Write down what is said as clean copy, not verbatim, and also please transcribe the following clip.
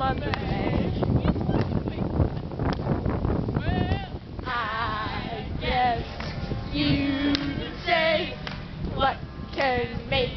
on the way. I guess you say what can make